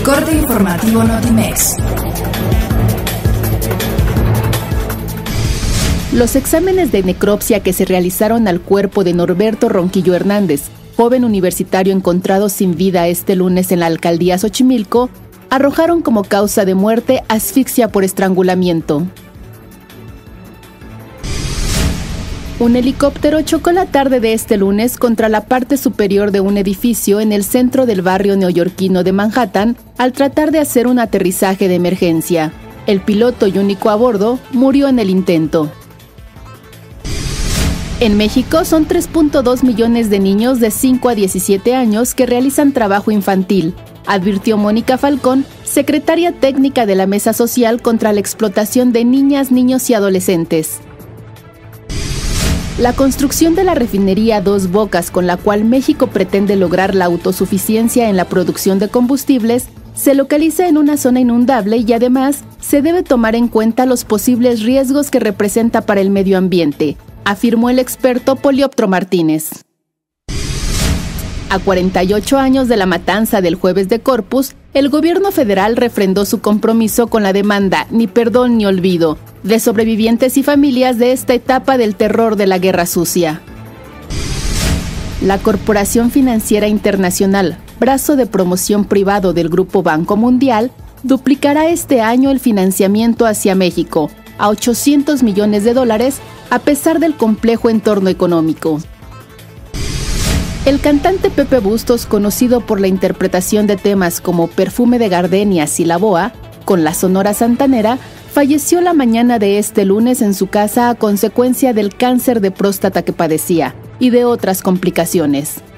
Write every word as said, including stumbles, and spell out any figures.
corte informativo Notimex. Los exámenes de necropsia que se realizaron al cuerpo de Norberto Ronquillo Hernández, joven universitario encontrado sin vida este lunes en la alcaldía Xochimilco, arrojaron como causa de muerte asfixia por estrangulamiento. Un helicóptero chocó la tarde de este lunes contra la parte superior de un edificio en el centro del barrio neoyorquino de Manhattan al tratar de hacer un aterrizaje de emergencia. El piloto y único a bordo murió en el intento. En México son tres punto dos millones de niños de cinco a diecisiete años que realizan trabajo infantil, advirtió Mónica Falcón, secretaria técnica de la Mesa Social contra la Explotación de Niñas, Niños y Adolescentes. La construcción de la refinería Dos Bocas, con la cual México pretende lograr la autosuficiencia en la producción de combustibles, se localiza en una zona inundable y además se debe tomar en cuenta los posibles riesgos que representa para el medio ambiente, afirmó el experto Polioptro Martínez. A cuarenta y ocho años de la matanza del Jueves de Corpus, el gobierno federal refrendó su compromiso con la demanda Ni Perdón ni Olvido de sobrevivientes y familias de esta etapa del terror de la Guerra Sucia. La Corporación Financiera Internacional, brazo de promoción privado del Grupo Banco Mundial, duplicará este año el financiamiento hacia México a ochocientos millones de dólares a pesar del complejo entorno económico. El cantante Pepe Bustos, conocido por la interpretación de temas como Perfume de Gardenias y La Boa, con la Sonora Santanera, falleció la mañana de este lunes en su casa a consecuencia del cáncer de próstata que padecía y de otras complicaciones.